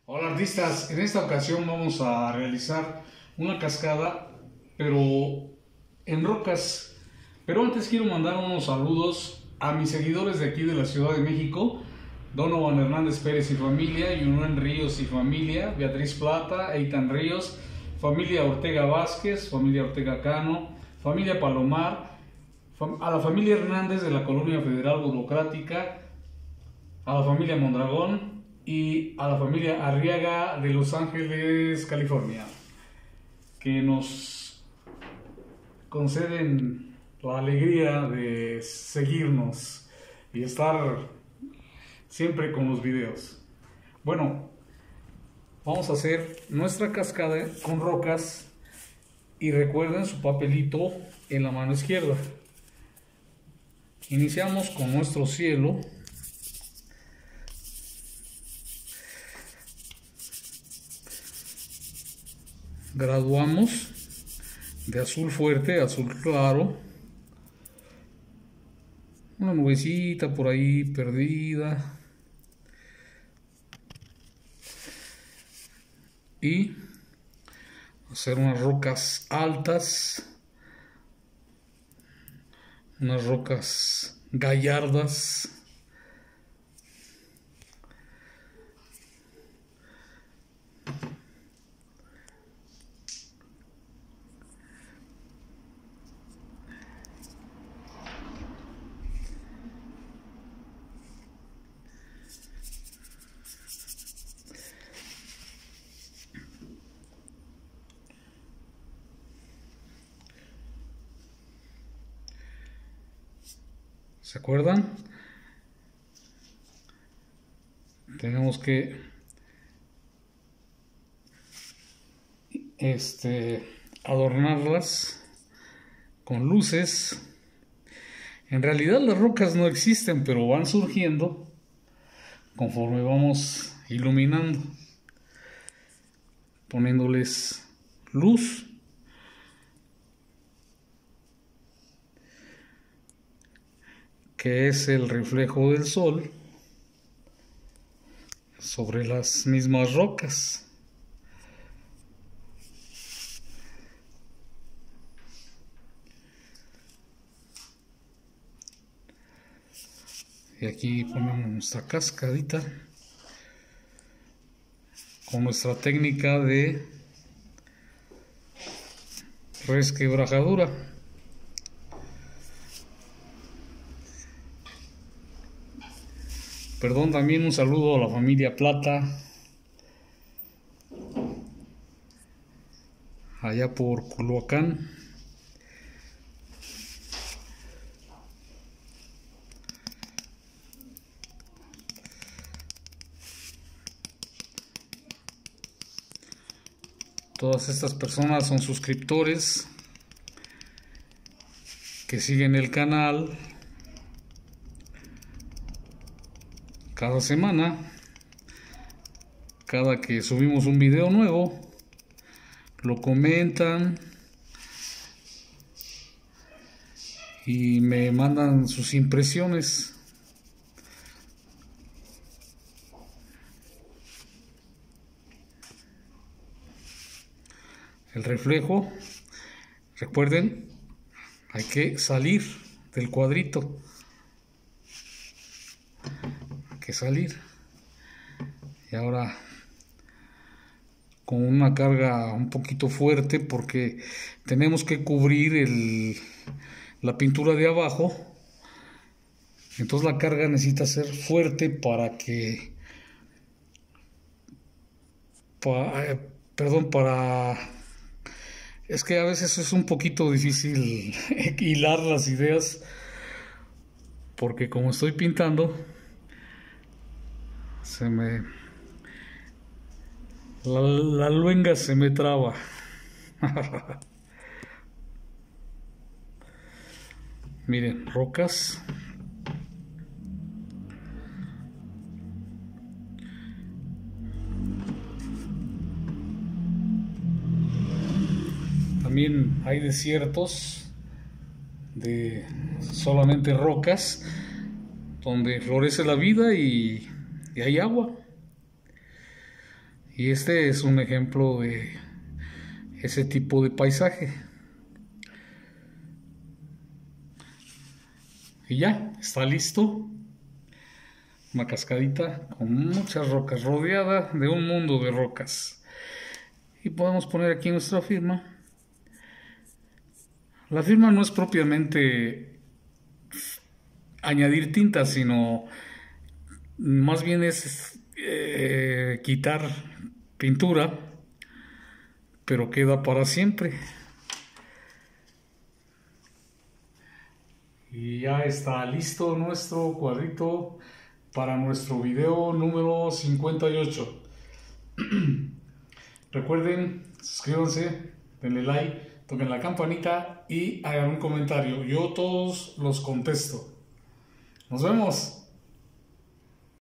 Hola artistas, en esta ocasión vamos a realizar una cascada, pero en rocas. Pero antes quiero mandar unos saludos a mis seguidores de aquí de la Ciudad de México: Donovan Hernández Pérez y familia, Yunuen Ríos y familia, Beatriz Plata, Eitan Ríos, familia Ortega Vázquez, familia Ortega Cano, familia Palomar, a la familia Hernández de la Colonia Federal Burocrática, a la familia Mondragón y a la familia Arriaga de Los Ángeles, California, que nos conceden la alegría de seguirnos y estar siempre con los videos. Bueno, vamos a hacer nuestra cascada con rocas y recuerden su papelito en la mano izquierda. Iniciamos con nuestro cielo. Graduamos de azul fuerte a azul claro. Una nubecita por ahí perdida. Y hacer unas rocas altas. Unas rocas gallardas. ¿Se acuerdan? Tenemos que adornarlas con luces. En realidad las rocas no existen, pero van surgiendo conforme vamos iluminando, poniéndoles luz. Que es el reflejo del sol sobre las mismas rocas. Y aquí ponemos nuestra cascadita con nuestra técnica de resquebrajadura. Perdón, también un saludo a la familia Plata, allá por Culhuacán. Todas estas personas son suscriptores que siguen el canal cada semana. Cada que subimos un video nuevo, lo comentan y me mandan sus impresiones. El reflejo, recuerden, hay que salir del cuadrito. Hay que salir. Y ahora con una carga un poquito fuerte, porque tenemos que cubrir la pintura de abajo. Entonces la carga necesita ser fuerte para que es que a veces es un poquito difícil hilar las ideas, porque como estoy pintando, la luenga se me traba. Miren, rocas. También hay desiertos de solamente rocas donde florece la vida y hay agua. Y este es un ejemplo de ese tipo de paisaje. Y ya, está listo. Una cascadita con muchas rocas, rodeada de un mundo de rocas. Y podemos poner aquí nuestra firma. La firma no es propiamente añadir tinta, sino más bien es quitar pintura, pero queda para siempre. Y ya está listo nuestro cuadrito para nuestro video número 58. Recuerden, suscríbanse, denle like, toquen la campanita y hagan un comentario. Yo todos los contesto. Nos vemos.